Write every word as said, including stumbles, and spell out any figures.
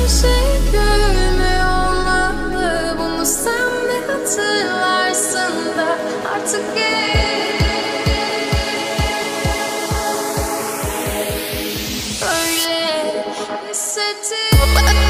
hiçbir şey görmüyor olmalı. Bunu sen de hatırlarsın da artık geç. Öyle hissettim.